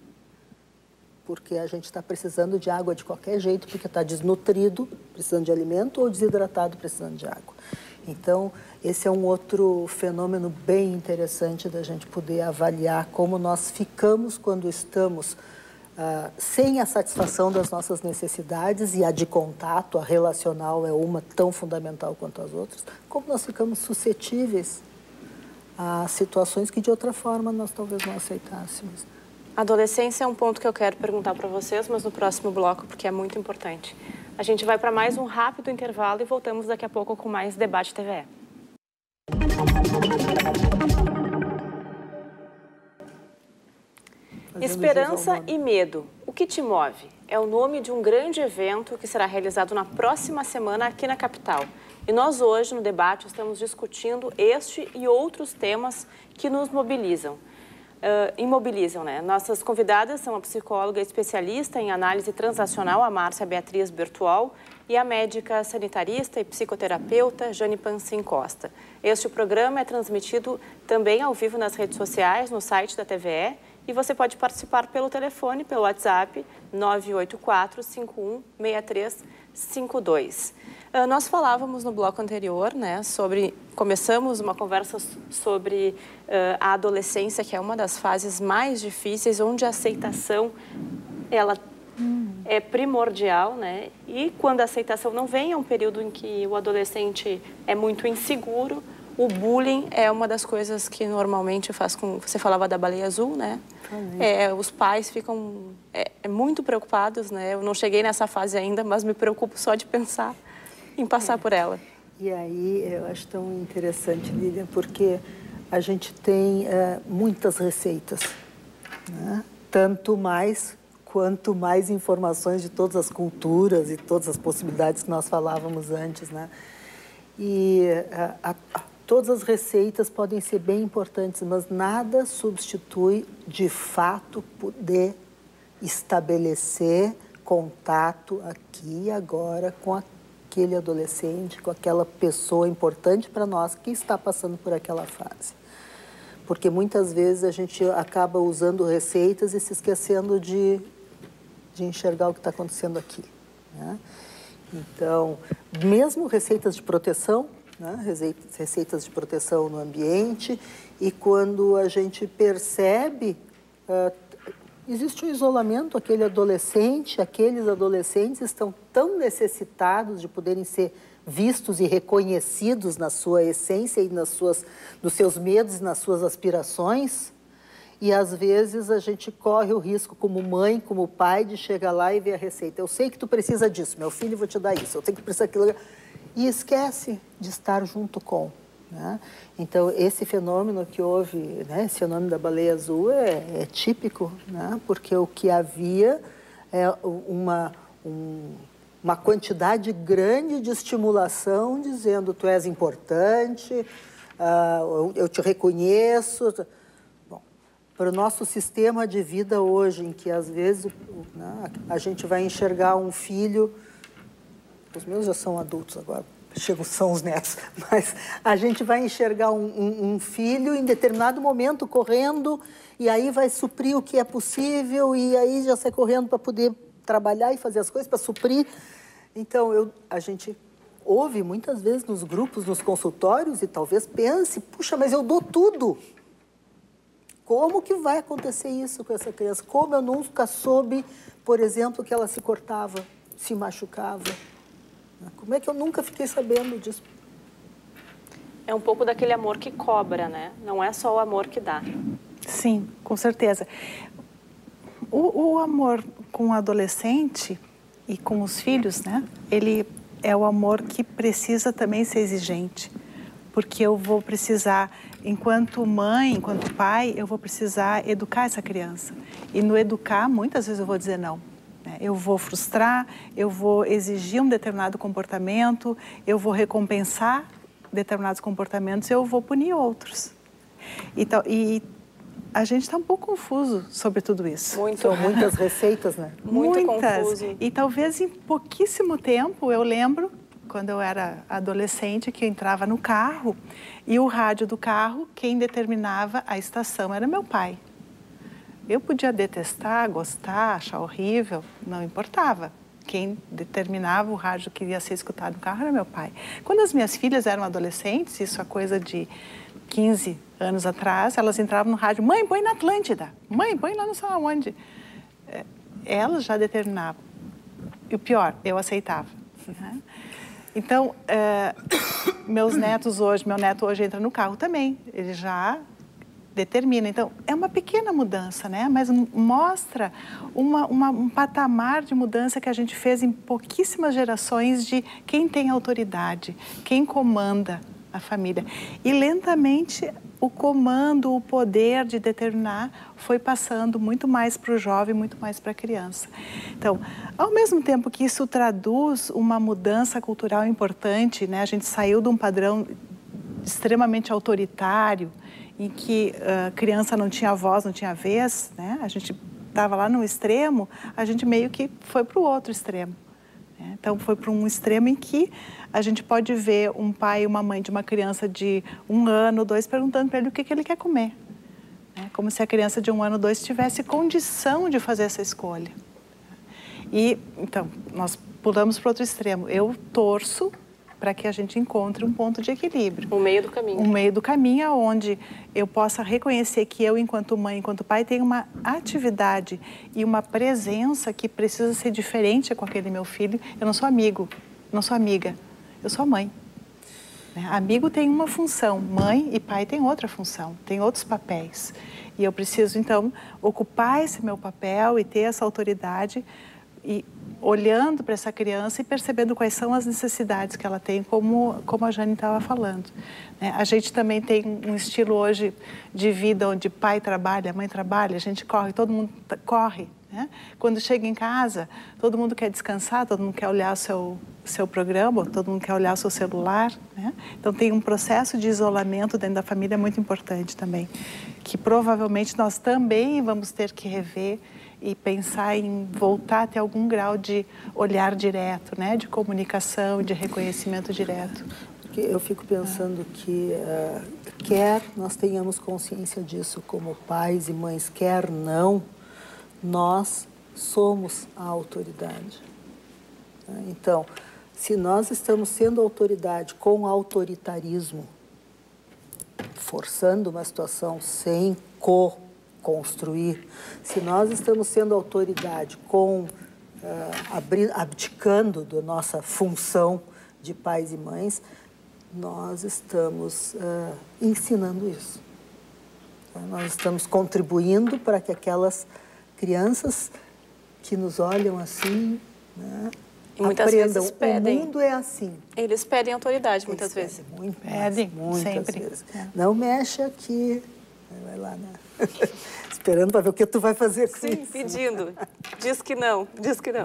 Porque a gente está precisando de água de qualquer jeito, porque está desnutrido, precisando de alimento, ou desidratado, precisando de água. Então, esse é um outro fenômeno bem interessante da gente poder avaliar como nós ficamos quando estamos uh, sem a satisfação das nossas necessidades, e a de contato, a relacional é uma tão fundamental quanto as outras, como nós ficamos suscetíveis a situações que de outra forma nós talvez não aceitássemos.
A adolescência é um ponto que eu quero perguntar para vocês, mas no próximo bloco, porque é muito importante. A gente vai para mais um rápido intervalo e voltamos daqui a pouco com mais Debate T V E. Esperança e medo. O que te move? É o nome de um grande evento que será realizado na próxima semana aqui na capital. E nós hoje, no debate, estamos discutindo este e outros temas que nos mobilizam. Uh, imobilizam, né? Nossas convidadas são a psicóloga especialista em análise transacional, a Márcia Beatriz Bertual, e a médica sanitarista e psicoterapeuta, Jane Pancin Costa. Este programa é transmitido também ao vivo nas redes sociais, no site da T V E, e você pode participar pelo telefone, pelo WhatsApp, nove oito quatro, cinco um seis três cinco dois. Uh, nós falávamos no bloco anterior, né, sobre, começamos uma conversa sobre uh, a adolescência, que é uma das fases mais difíceis, onde a aceitação, ela hum. é primordial, né, e quando a aceitação não vem, é um período em que o adolescente é muito inseguro. O bullying é uma das coisas que normalmente faz com... Você falava da baleia azul, né? É, os pais ficam é, é muito preocupados, né? Eu não cheguei nessa fase ainda, mas me preocupo só de pensar em passar é. por ela.
E aí, eu acho tão interessante, Lilian, porque a gente tem é, muitas receitas, né? Tanto mais quanto mais informações de todas as culturas e todas as possibilidades que nós falávamos antes, né? E a, a, todas as receitas podem ser bem importantes, mas nada substitui, de fato, poder estabelecer contato aqui e agora com aquele adolescente, com aquela pessoa importante para nós que está passando por aquela fase. Porque muitas vezes a gente acaba usando receitas e se esquecendo de, de enxergar o que está acontecendo aqui, né? Então, mesmo receitas de proteção, né? receitas de proteção no ambiente, e quando a gente percebe, uh, existe um isolamento, aquele adolescente, aqueles adolescentes estão tão necessitados de poderem ser vistos e reconhecidos na sua essência e nas suas, nos seus medos e nas suas aspirações. E, às vezes, a gente corre o risco, como mãe, como pai, de chegar lá e ver a receita. Eu sei que tu precisa disso, meu filho, vou te dar isso. Eu tenho que precisar daquilo. E esquece de estar junto com, né? Então, esse fenômeno que houve, né, esse fenômeno da baleia azul é, é típico, né? Porque o que havia é uma, um, uma quantidade grande de estimulação dizendo tu és importante, uh, eu, eu te reconheço... Para o nosso sistema de vida hoje, em que às vezes, né, a gente vai enxergar um filho, os meus já são adultos agora, chegam, são os netos, mas a gente vai enxergar um, um, um filho em determinado momento correndo, e aí vai suprir o que é possível, e aí já sai correndo para poder trabalhar e fazer as coisas para suprir. Então, eu, a gente ouve muitas vezes nos grupos, nos consultórios, e talvez pense, puxa, mas eu dou tudo. Como que vai acontecer isso com essa criança? Como eu nunca soube, por exemplo, que ela se cortava, se machucava? Como é que eu nunca fiquei sabendo disso?
É um pouco daquele amor que cobra, né? Não é só o amor que dá.
Sim, com certeza. O, o amor com o adolescente e com os filhos, né? Ele é o amor que precisa também ser exigente. Porque eu vou precisar, enquanto mãe, enquanto pai, eu vou precisar educar essa criança. E no educar, muitas vezes eu vou dizer não. Né? Eu vou frustrar, eu vou exigir um determinado comportamento, eu vou recompensar determinados comportamentos, eu vou punir outros. Então, e a gente está um pouco confuso sobre tudo isso.
Muito. São muitas receitas, né?
Muito
muitas.
Confuso.
E talvez em pouquíssimo tempo, eu lembro... Quando eu era adolescente, que eu entrava no carro, e o rádio do carro, quem determinava a estação era meu pai. Eu podia detestar, gostar, achar horrível, não importava. Quem determinava o rádio que ia ser escutado no carro era meu pai. Quando as minhas filhas eram adolescentes, isso é coisa de quinze anos atrás, elas entravam no rádio, mãe, põe na Atlântida, mãe, põe lá não sei aonde. Elas já determinavam. E o pior, eu aceitava. Né? Então, é, meus netos hoje, meu neto hoje entra no carro também, ele já determina. Então, é uma pequena mudança, né? Mas mostra uma, uma, um patamar de mudança que a gente fez em pouquíssimas gerações de quem tem autoridade, quem comanda a família. E lentamente o comando, o poder de determinar foi passando muito mais para o jovem, muito mais para a criança. Então, ao mesmo tempo que isso traduz uma mudança cultural importante, né? A gente saiu de um padrão extremamente autoritário, em que a uh, criança não tinha voz, não tinha vez, né? A gente estava lá no extremo, a gente meio que foi para o outro extremo. Né? Então, foi para um extremo em que a gente pode ver um pai e uma mãe de uma criança de um ano, dois, perguntando para ele o que, que ele quer comer. Né? Como se a criança de um ano, dois, tivesse condição de fazer essa escolha. E, então, nós pulamos para o outro extremo. Eu torço para que a gente encontre um ponto de equilíbrio.
Um meio do caminho.
Um meio do caminho onde eu possa reconhecer que eu, enquanto mãe, enquanto pai, tenho uma atividade e uma presença que precisa ser diferente com aquele meu filho. Eu não sou amigo, não sou amiga, eu sou mãe. Né? Amigo tem uma função, mãe e pai tem outra função, tem outros papéis. E eu preciso, então, ocupar esse meu papel e ter essa autoridade e olhando para essa criança e percebendo quais são as necessidades que ela tem, como, como a Jane estava falando. Né? A gente também tem um estilo hoje de vida onde pai trabalha, mãe trabalha, a gente corre, todo mundo corre. Né? Quando chega em casa, todo mundo quer descansar, todo mundo quer olhar o seu, seu programa, todo mundo quer olhar o seu celular. Né? Então tem um processo de isolamento dentro da família muito importante também, que provavelmente nós também vamos ter que rever e pensar em voltar a ter algum grau de olhar direto, né? De comunicação, de reconhecimento direto.
Porque eu fico pensando que, uh, quer nós tenhamos consciência disso como pais e mães, quer não, nós somos a autoridade. Então, se nós estamos sendo autoridade com autoritarismo, forçando uma situação sem co construir, se nós estamos sendo autoridade com, uh, abdicando da nossa função de pais e mães, nós estamos uh, ensinando isso. Nós estamos contribuindo para que aquelas crianças que nos olham assim, né,
e muitas
aprendam.
Vezes pedem.
O mundo é assim.
Eles pedem autoridade, muitas
Eles
vezes.
Muito
pedem,
muitas
sempre.
Vezes. É. Não mexe aqui. Vai lá, né? Esperando para ver o que tu vai fazer com
Sim,
isso. Sim,
pedindo. Diz que não, diz que não.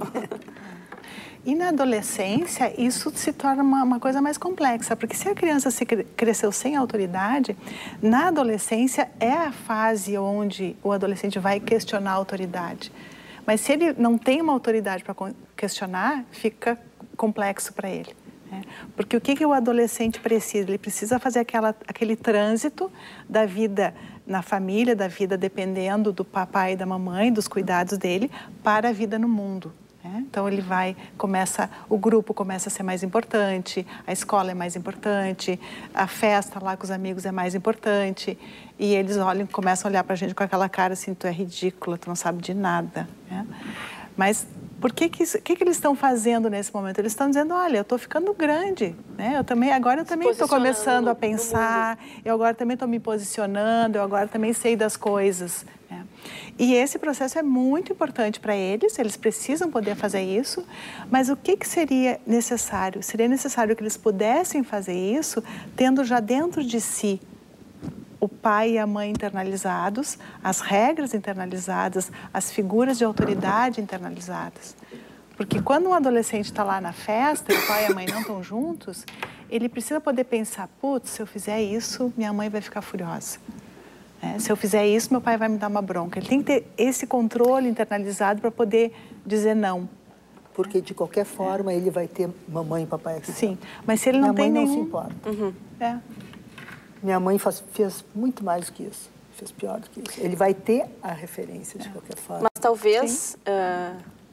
E na adolescência, isso se torna uma, uma coisa mais complexa, porque se a criança se cresceu sem autoridade, na adolescência é a fase onde o adolescente vai questionar a autoridade. Mas se ele não tem uma autoridade para questionar, fica complexo para ele. Né? Porque o que, que o adolescente precisa? Ele precisa fazer aquela, aquele trânsito da vida na família, da vida dependendo do papai e da mamãe, dos cuidados dele, para a vida no mundo. Né? Então ele vai, começa, o grupo começa a ser mais importante, a escola é mais importante, a festa lá com os amigos é mais importante, e eles olham, começam a olhar para a gente com aquela cara assim, tu é ridícula, tu não sabe de nada. Né? Mas por que que, isso, que que eles estão fazendo nesse momento? Eles estão dizendo, olha, eu estou ficando grande, né? Eu também, agora eu também estou começando no, a pensar, eu agora também estou me posicionando, eu agora também sei das coisas. Né? E esse processo é muito importante para eles, eles precisam poder fazer isso, mas o que que seria necessário? Seria necessário que eles pudessem fazer isso tendo já dentro de si o pai e a mãe internalizados, as regras internalizadas, as figuras de autoridade internalizadas. Porque quando um adolescente está lá na festa e o pai e a mãe não estão juntos, ele precisa poder pensar, putz, se eu fizer isso, minha mãe vai ficar furiosa. É, se eu fizer isso, meu pai vai me dar uma bronca. Ele tem que ter esse controle internalizado para poder dizer não.
Porque, de qualquer forma, é. ele vai ter mamãe e papai aqui.
Sim, mas se ele não
minha
tem
mãe
nenhum...
não se importa.
Uhum. É.
Minha mãe faz, fez muito mais do que isso, fez pior do que isso. Ele vai ter a referência de qualquer forma.
Mas talvez uh,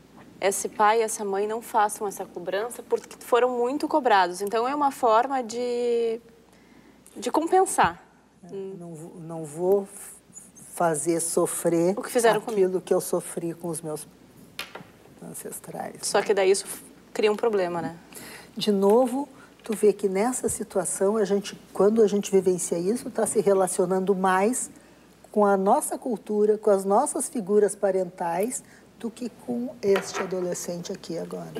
esse pai e essa mãe não façam essa cobrança porque foram muito cobrados. Então, é uma forma de, de compensar.
Não, não vou fazer sofrer
o que fizeram
aquilo
comigo.
que eu sofri com os meus ancestrais.
Só que daí isso cria um problema, né?
De novo, tu vê que nessa situação, a gente, quando a gente vivencia isso, está se relacionando mais com a nossa cultura, com as nossas figuras parentais, do que com este adolescente aqui agora.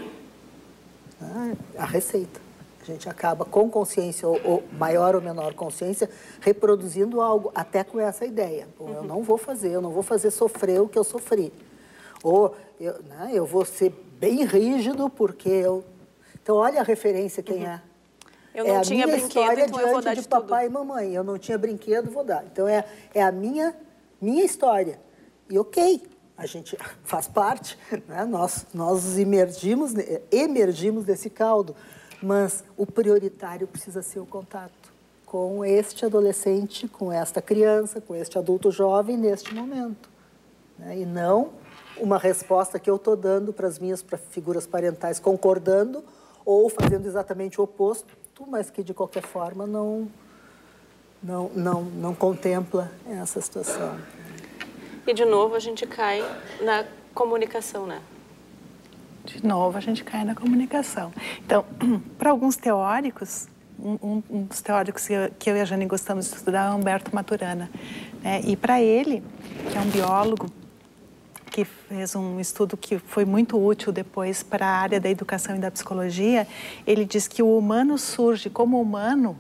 Ah, a receita. A gente acaba com consciência, ou, ou maior ou menor consciência, reproduzindo algo, até com essa ideia. Bom, uhum. Eu não vou fazer, eu não vou fazer sofrer o que eu sofri. Ou eu, né, eu vou ser bem rígido porque eu... Então, olha a referência quem uhum. é.
Eu não
é
tinha
a minha
brinquedo,
história
então eu vou dar
diante
de
de papai
tudo.
e mamãe. Eu não tinha brinquedo, vou dar. Então, é, é a minha, minha história. E ok, a gente faz parte, né? nós, nós emergimos, emergimos desse caldo, mas o prioritário precisa ser o contato com este adolescente, com esta criança, com este adulto jovem neste momento. Né? E não uma resposta que eu estou dando para as minhas pra figuras parentais concordando ou fazendo exatamente o oposto, mas que de qualquer forma não, não, não, não contempla essa situação.
E de novo a gente cai na comunicação, né?
De novo a gente cai na comunicação. Então, para alguns teóricos, um, um, um dos teóricos que eu, que eu e a Jane gostamos de estudar é Humberto Maturana. Né? E para ele, que é um biólogo, que fez um estudo que foi muito útil depois para a área da educação e da psicologia, ele diz que o humano surge como humano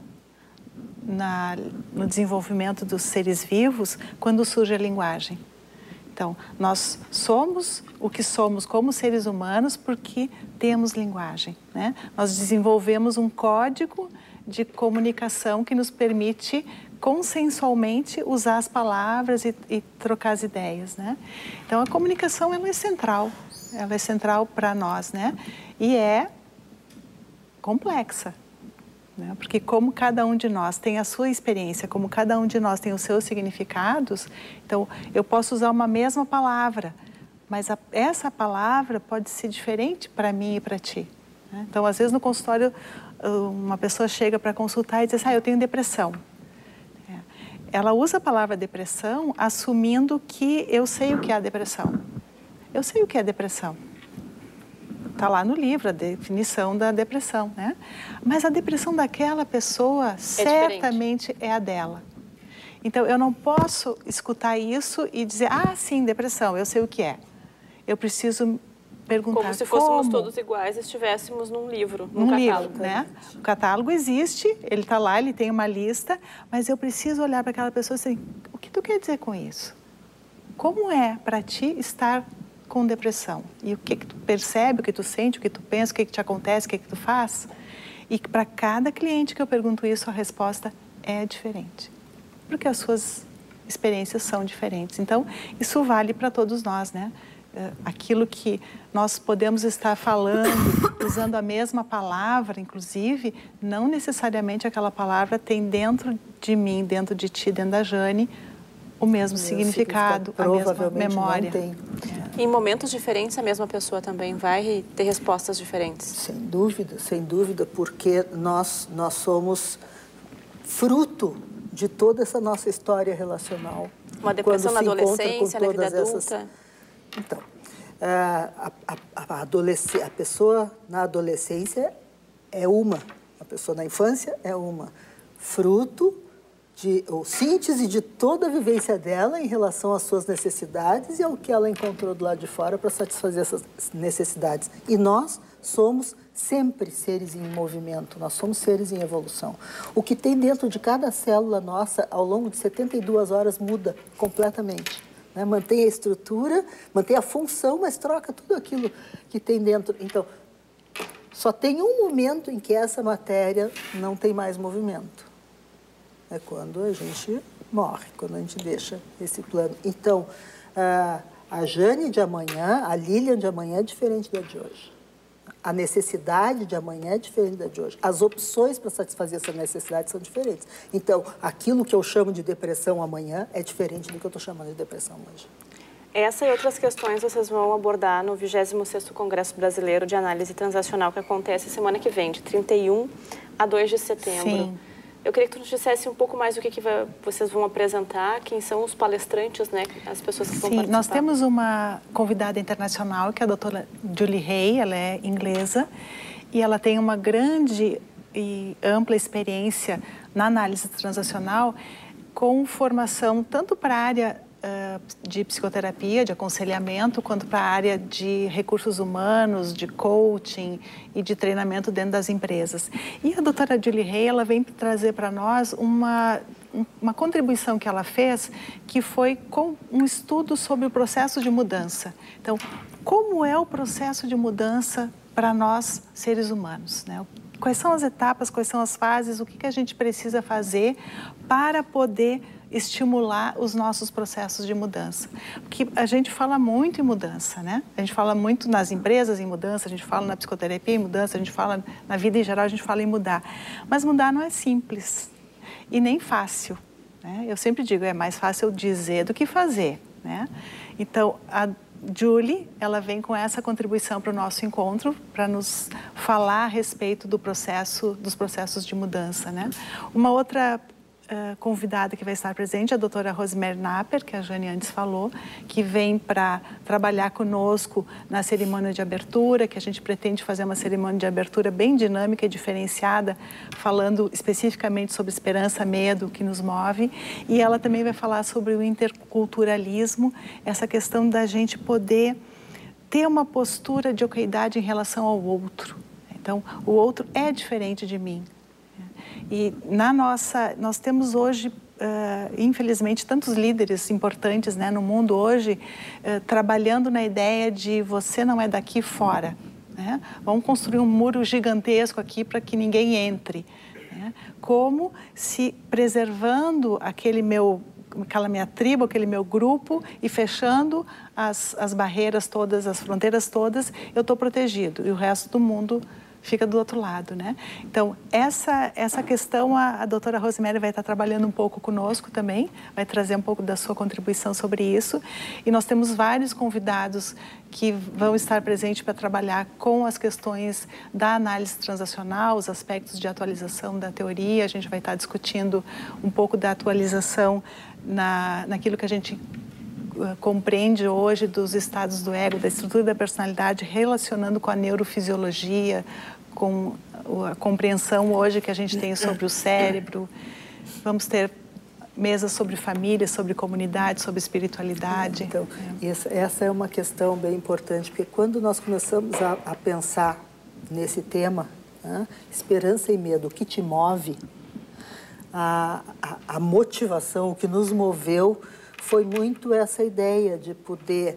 na, no desenvolvimento dos seres vivos quando surge a linguagem. Então, nós somos o que somos como seres humanos porque temos linguagem, né? Nós desenvolvemos um código de comunicação que nos permite consensualmente usar as palavras e, e trocar as ideias, né? Então, a comunicação ela é central, ela é central para nós, né? E é complexa, né? Porque como cada um de nós tem a sua experiência, como cada um de nós tem os seus significados, então eu posso usar uma mesma palavra, mas a, essa palavra pode ser diferente para mim e para ti, né? Então, às vezes no consultório, uma pessoa chega para consultar e diz assim, ah, eu tenho depressão. Ela usa a palavra depressão assumindo que eu sei o que é a depressão. Eu sei o que é depressão. Está lá no livro a definição da depressão, né? Mas a depressão daquela pessoa é certamente diferente. É a dela. Então, eu não posso escutar isso e dizer, ah, sim, depressão, eu sei o que é. Eu preciso perguntar como.
Como se fôssemos todos iguais e estivéssemos num livro, num,
num
catálogo.
Livro, né? O catálogo existe, ele está lá, ele tem uma lista, mas eu preciso olhar para aquela pessoa e dizer, o que tu quer dizer com isso? Como é para ti estar com depressão? E o que, que tu percebe, o que tu sente, o que tu pensa, o que, que te acontece, o que, que tu faz? E para cada cliente que eu pergunto isso, a resposta é diferente. Porque as suas experiências são diferentes. Então, isso vale para todos nós, né? Aquilo que nós podemos estar falando, usando a mesma palavra, inclusive, não necessariamente aquela palavra tem dentro de mim, dentro de ti, dentro da Jane, o mesmo significado, a mesma memória.
Não tem.
É. Em momentos diferentes, a mesma pessoa também vai ter respostas diferentes.
Sem dúvida, sem dúvida, porque nós, nós somos fruto de toda essa nossa história relacional.
Uma depressão na adolescência, na vida adulta.
Essas... Então, a, a, a, adolesc... a pessoa na adolescência é uma, a pessoa na infância é uma, fruto de, ou síntese de toda a vivência dela em relação às suas necessidades e ao que ela encontrou do lado de fora para satisfazer essas necessidades. E nós somos sempre seres em movimento, nós somos seres em evolução. O que tem dentro de cada célula nossa, ao longo de setenta e duas horas, muda completamente. Né? Mantém a estrutura, mantém a função, mas troca tudo aquilo que tem dentro. Então, só tem um momento em que essa matéria não tem mais movimento. É quando a gente morre, quando a gente deixa esse plano. Então, a Jane de amanhã, a Lilian de amanhã é diferente da de hoje. A necessidade de amanhã é diferente da de hoje. As opções para satisfazer essa necessidade são diferentes. Então, aquilo que eu chamo de depressão amanhã é diferente do que eu estou chamando de depressão hoje.
Essa e outras questões vocês vão abordar no vigésimo sexto Congresso Brasileiro de Análise Transacional, que acontece semana que vem, de trinta e um a dois de setembro.
Sim.
Eu queria que tu nos dissesse um pouco mais do que, que vai, vocês vão apresentar, quem são os palestrantes, né, as pessoas que
Sim,
vão participar.
Nós temos uma convidada internacional, que é a doutora Julie Hay, ela é inglesa, e ela tem uma grande e ampla experiência na análise transacional, com formação tanto para a área uh, de psicoterapia, de aconselhamento, quanto para a área de recursos humanos, de coaching e de treinamento dentro das empresas. E a doutora Julie Hay, ela vem trazer para nós uma, uma contribuição que ela fez, que foi com um estudo sobre o processo de mudança. Então, como é o processo de mudança para nós, seres humanos, né? Quais são as etapas, quais são as fases, o que, que a gente precisa fazer para poder estimular os nossos processos de mudança. Porque a gente fala muito em mudança, né? A gente fala muito nas empresas em mudança, a gente fala na psicoterapia em mudança, a gente fala na vida em geral, a gente fala em mudar. Mas mudar não é simples e nem fácil, né? Eu sempre digo, é mais fácil dizer do que fazer, né? Então, a Julie, ela vem com essa contribuição para o nosso encontro, para nos falar a respeito do processo, dos processos de mudança, né? Uma outra uh, convidada que vai estar presente é a doutora Rosemary Napper, que a Jane antes falou, que vem para trabalhar conosco na cerimônia de abertura, que a gente pretende fazer uma cerimônia de abertura bem dinâmica e diferenciada, falando especificamente sobre esperança, medo, que nos move. E ela também vai falar sobre o interculturalismo, essa questão da gente poder ter uma postura de oquidade em relação ao outro. Então, o outro é diferente de mim. E na nossa, nós temos hoje, uh, infelizmente, tantos líderes importantes, né, no mundo hoje, uh, trabalhando na ideia de você não é daqui fora, né? Vamos construir um muro gigantesco aqui para que ninguém entre, né? Como se preservando aquele meu, aquela minha tribo, aquele meu grupo e fechando as, as barreiras todas, as fronteiras todas, eu estou protegido e o resto do mundo fica do outro lado, né? Então, essa, essa questão, a, a doutora Rosemary vai estar trabalhando um pouco conosco também, vai trazer um pouco da sua contribuição sobre isso. E nós temos vários convidados que vão estar presentes para trabalhar com as questões da análise transacional, os aspectos de atualização da teoria. A gente vai estar discutindo um pouco da atualização na, naquilo que a gente compreende hoje dos estados do ego, da estrutura da personalidade, relacionando com a neurofisiologia, com a compreensão hoje que a gente tem sobre o cérebro. Vamos ter mesas sobre família, sobre comunidade, sobre espiritualidade.
Então, essa, essa é uma questão bem importante, porque quando nós começamos a, a pensar nesse tema, né, esperança e medo, o que te move, a, a, a motivação, o que nos moveu, foi muito essa ideia de poder,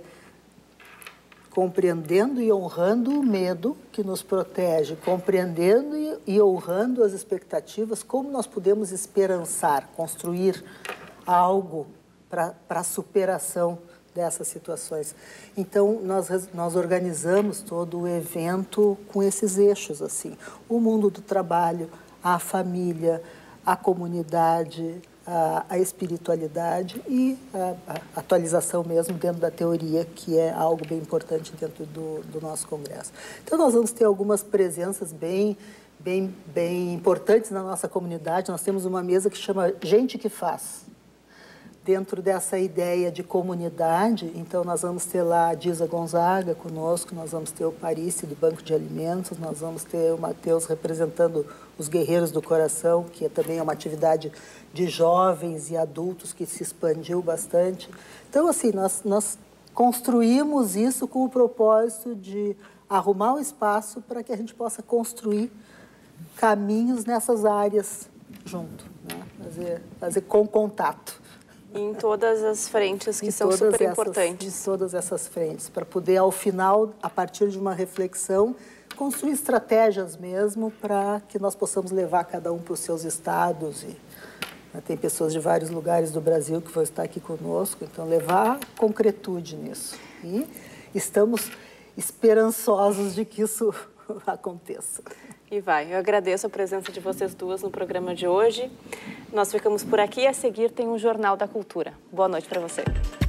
compreendendo e honrando o medo que nos protege, compreendendo e, e honrando as expectativas, como nós podemos esperançar, construir algo para a superação dessas situações. Então, nós, nós organizamos todo o evento com esses eixos, assim, o mundo do trabalho, a família, a comunidade, A, a espiritualidade e a, a atualização mesmo dentro da teoria, que é algo bem importante dentro do, do nosso congresso. Então, nós vamos ter algumas presenças bem, bem, bem importantes na nossa comunidade. Nós temos uma mesa que chama Gente que Faz. Dentro dessa ideia de comunidade, então nós vamos ter lá a Disa Gonzaga conosco, nós vamos ter o Parício do Banco de Alimentos, nós vamos ter o Matheus representando os Guerreiros do Coração, que é também uma atividade de jovens e adultos que se expandiu bastante. Então, assim, nós, nós construímos isso com o propósito de arrumar o espaço para que a gente possa construir caminhos nessas áreas junto, né? fazer, fazer com contato.
Em todas as frentes que
em
são super
essas,
importantes.
Em todas essas frentes, para poder, ao final, a partir de uma reflexão, construir estratégias mesmo para que nós possamos levar cada um para os seus estados. E, né, tem pessoas de vários lugares do Brasil que vão estar aqui conosco, então levar concretude nisso. E estamos esperançosos de que isso aconteça.
E vai. Eu agradeço a presença de vocês duas no programa de hoje. Nós ficamos por aqui e a seguir tem o Jornal da Cultura. Boa noite para você.